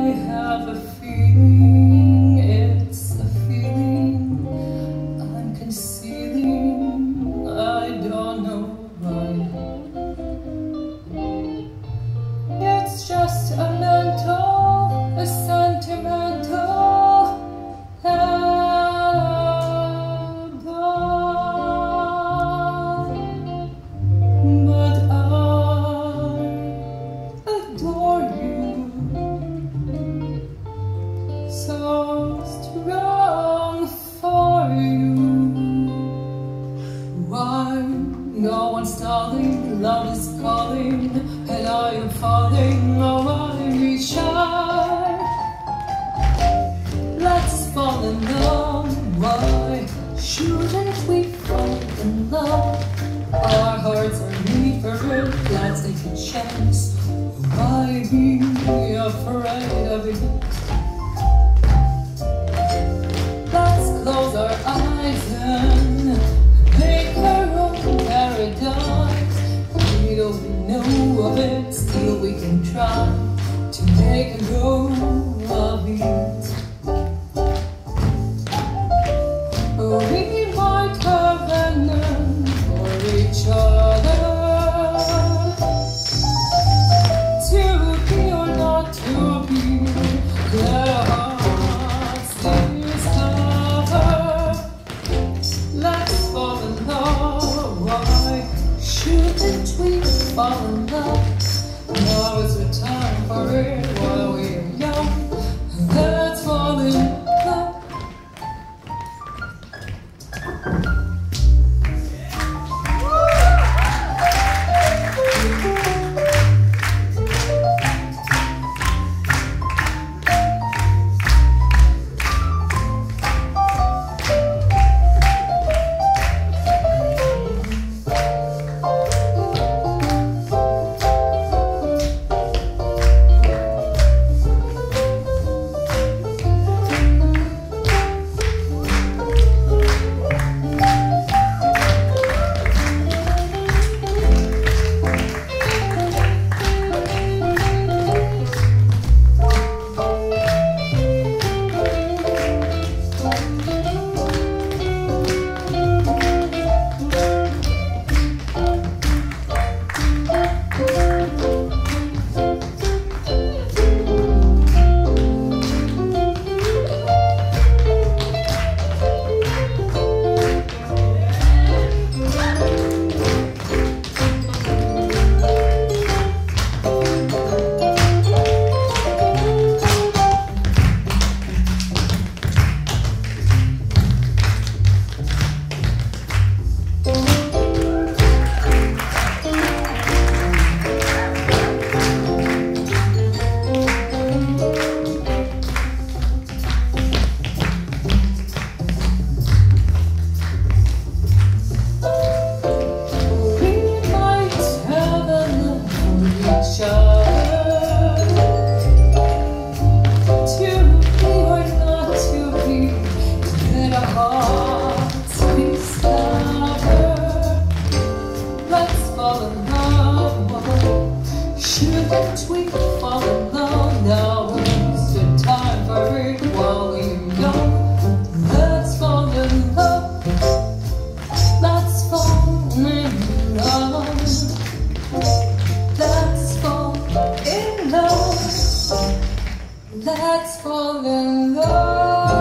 have a feeling, it's a feeling I'm concealing, I don't know why. It's just a mental, a sentimental album, but I adore you, so strong for you. Why? No one's stalling, love is calling, and I am falling. Oh, I'm shy. Let's fall in love. Why shouldn't we fall in love? Our hearts are made for it. Let's take a chance. Why be afraid of it? Let's close our eyes and make our own paradise. We don't know of it, still we can try to make a go of it. We might have an end for each other, to be or not to be, let our hearts discover. Let's fall in love. Why shouldn't we fall in love? Now is the time for it while we're young. Let's fall in love. Let's fall in love.